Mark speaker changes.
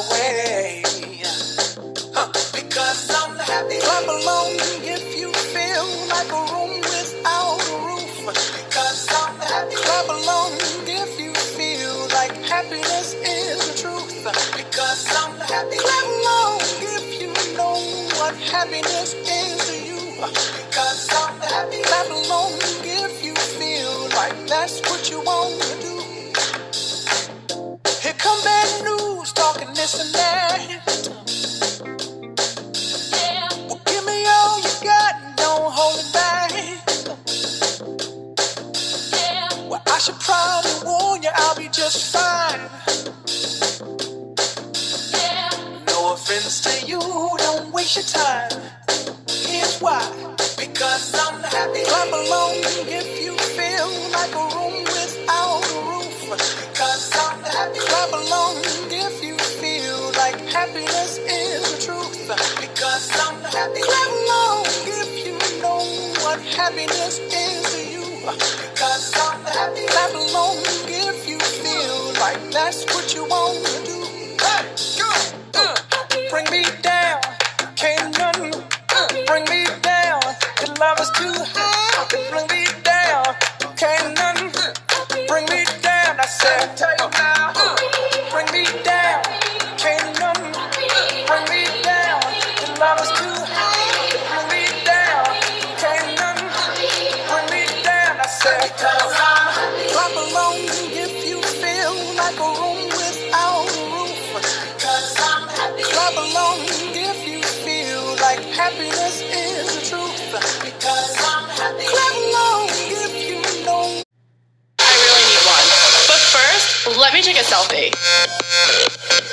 Speaker 1: way. Because I'm happy. Clap along if you feel like a room without a roof. Because I'm happy. Clap along if you feel like happiness is the truth. Because I'm happy. Clap along if you know what happiness is to you. Because I'm happy. Clap along if you feel like that's what you want to do. Here come bad news, talking this and that. Yeah. Well, give me all you got and don't hold it back. Yeah. Well, I should probably warn you, I'll be just fine. Yeah. No offense to you, don't waste your time. Here's why. Because I'm happy. Clap along if you feel like a room without a roof. Because I'm happy. Clap along if you feel like happiness is the truth. Because I'm happy. Clap along if you know what happiness is to you. Because I'm happy. Clap along if you feel like that's what you want to do. Hey, go! Bring me down, can't nothing bring me down. Your love is too high, bring me down, can't nothing bring me down. I said, tell you now, bring me down, can't nothing bring me down. Your love is too high, bring me down, can't nothing bring me down. I said, clap along if you feel like a room without a roof. Because I'm happy. Clap along if you feel like happiness is the truth. Because I'm happy. Clap along if you know.
Speaker 2: I really need one. But first, let me take a selfie.